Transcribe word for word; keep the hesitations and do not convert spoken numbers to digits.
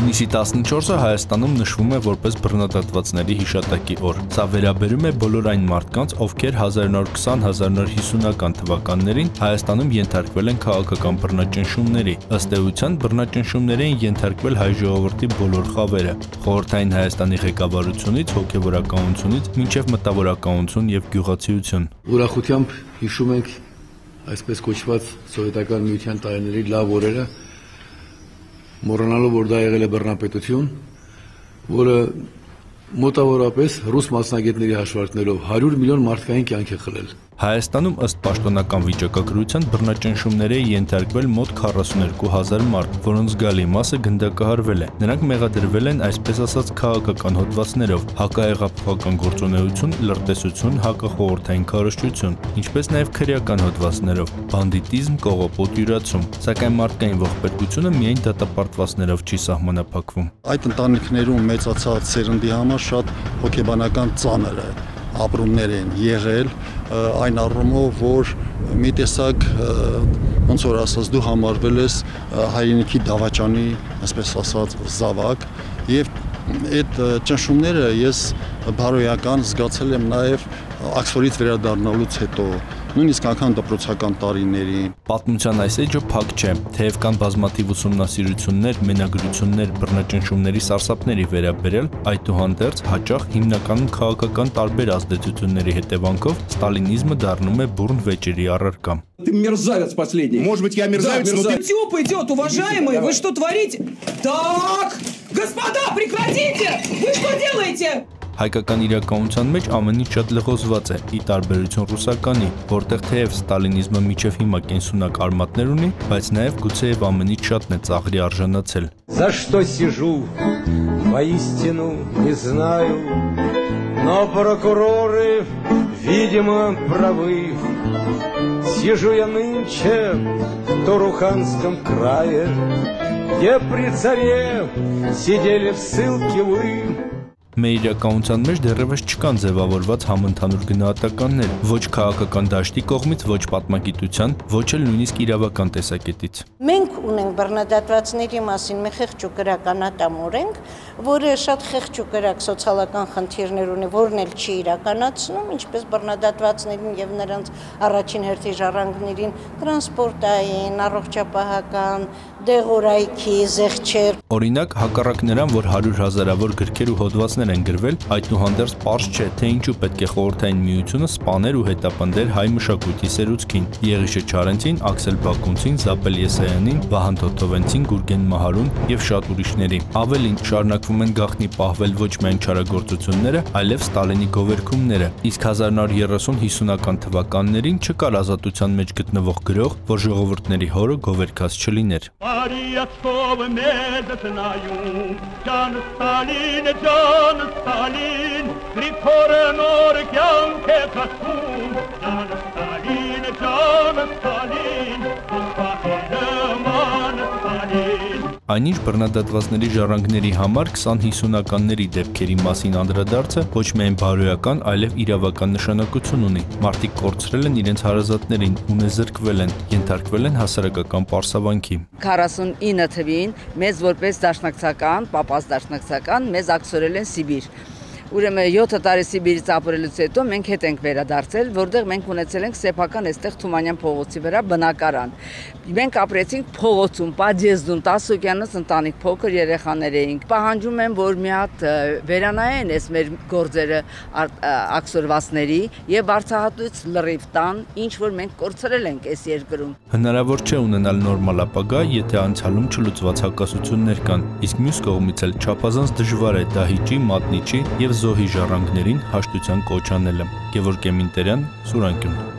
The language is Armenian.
Հունիսի տասնչորսը Հայաստանում նշվում է որպես բռնադատվածների հիշատակի օր։ Սա վերաբերում է բոլոր այն մարդկանց, ովքեր հազար նոր քսան - հազար նոր հիսունական թվականներին Հայաստանում ենթարկվել են քաղաքական բռնաճնշումների։ Ըստ էության բռնաճնշումների են ենթարկվել հայ ժողովրդի բոլոր խավերը՝ խորհրդային Հայաստանի ղեկավարությունից, հոգևորականությունից մինչև մտավորականություն եւ գյուղացիություն։ Ուրախությամբ հիշում ենք այսպես կոչված սովետական միության տարիների լավ օրերը, մոռանալով, որ դա եղել է բռնապետություն, որը մոտավորապես ռուս մասնագետների հաշվարկներով հարյուր միլիոն մարդկային կյանք է խլել։ Հայաստանում ըստ պաշտոնական վիճակագրության բռնաճնշումների է ենթարկվել մոտ քառասունութ հազար մարդ, որոնց զգալի մասը գնդակահարվել է։ Նրանք մեղադրվել են այսպես ասած քաղաքական հոդվածներով՝ հակահեղափոխական գործունեություն, լրտեսություն, հակախորհրդային քարոզչություն, ինչպես նաև քրեական հոդվածներով՝ բանդիտիզմ, կողոպոտ յուրացում։ Սակայն մարդկային ողբերգությունը միայն դատապարտվածներով չի սահմանափակվում։ Այդ ընտանիքներում մեծացած սերնդի համար շատ հոգեբանական ծանր է ապրումներ են եղել, այն առումով, որ մի տեսակ ոնց որ ասած դու համարվել ես հայրենիքի դավաճանի, այսպես ասած, զավակ, եւ այդ ճնշումները ես բարոյական զգացել եմ նաև Աքսֆորդից վերադառնալուց հետո, նույնիսկ անգամ դպրոցական տարիներին։ Պատմության այս էջը փակ չէ, թեև կան բազմաթիվ ուսումնասիրություններ, մենագրություններ բռնաճնշումների սարսափների վերաբերյալ, այդուհանդերձ հաճախ հիմնականում քաղաքական տարբեր ազդեցությունների հետևանքով ստալինիզմը դառնում է բուռն վեճերի առարկա։ Ты мерзавец последний. Может быть, я мерзавец, да, но ты... Тёп идет, уважаемые, вы что творите? Так, господа, прекратите! Вы что делаете? Հայկական իրականության մեջ ամեն ինչ շատ լղոզված է, ի տարբերություն ռուսականի, որտեղ թեև ստալինիզմը միջև հիմա կենսունակ արմատներ ունի, բայց նաև գուցեև ամեն ինչ շատն է ծաղրի արժանացել։ За что сижу, воистину не знаю, но прокуроры, видимо, правы. Сижу я нынче в Туруханском крае, где при царе сидели в ссылке вы. Մեր իրականության մեջ դեռևս չկան ձևավորված համընդհանուր գնահատականներ, ոչ քաղաքական դաշտի կողմից, ոչ պատմագիտության, ոչ էլ նույնիսկ իրավական տեսակետից։ Մենք ունենք բռնադատվածների մասին մի խեղճ ու կրականատամ օրենք, որը շատ խեղճ ու կրակ սոցիալական խնդիրներ ունի, որն էլ չի իրականացնում, ինչպես բռնադատվածներին եւ նրանց առաջին հերթի ժառանգներին տրանսպորտային, առողջապահական, դեղորայքի, զեղչեր։ Օրինակ, հակառակ նրան, որ հարյուր հազարավոր գրքեր ու հոդվածներ են գրվել, այդուհանդերձ պարզ չէ, թե ինչու պետք է խորհրդային միությունը սպաներ ու հետապնդեր հայ մշակույթի սերուցքին՝ Եղիշե Չարենցին, Աքսել Բակունցին, Զապել Եսայանին, Վահան Թոթովենցին, Գուրգեն Մահարուն եւ շատ ուրիշների։ Ավելին, շարունակվում են գաղտնի պահվել ոչ միայն չարագործությունները, այլև Ստալինի գովերքումները, իսկ հազար նոր երեսուն - հիսունական թվականներին չկար ազատության մեջ գտնվող գրող, որ ժողովուրդների հորը գովերքած չլիներ։ Stalin, ricorre nor chianche cascun, Gian Stalin, Gian Stalin, un man Stalin. Այնինչ բռնադատվածների ժառանգների համար քսան - հիսունականների դեպքերի մասին անդրադարձը ոչ միայն բարոյական, այլև իրավական նշանակություն ունի։ Մարդիկ կորցրել են իրենց հարազատներին, ունեզրկվել են, ենթարկվել են հասարակական պարսավանքի։ քառասունինը թվին մեզ որպես դաշնակցական, պապաց դաշնակցական մեզ ակցորել են Սիբիր։ Ուրեմն յոթ տարի Սիբիրից ապրելուց հետո մենք հետ ենք վերադարձել, որտեղ մենք ունեցել ենք սեփական այստեղ Թումանյան փողոցի վրա բնակարան։ Մենք ապրեցինք փողոցում, պադյեզդում, տասը օկյանոց ընտանիք, փոքր երեխաներ էինք։ Պահանջում եմ, որ մի հատ վերանայեն այս մեր գործերը աքսորվածների եւ արցախատուց լրիվ տան, ինչ որ մենք կորցրել ենք այս երկրում։ Հնարավոր չէ ունենալ նորմալ ապագա, եթե անցյալում չլուծված հակասություններ կան, իսկ մյուս կողմից էլ չափազանց դժվար է դահիճի, մատնիչի եւ զոհի ժառանգներին հաշտության կոչ անելը։ Գևորգ Էմինտերյան, Սուրանկյուն։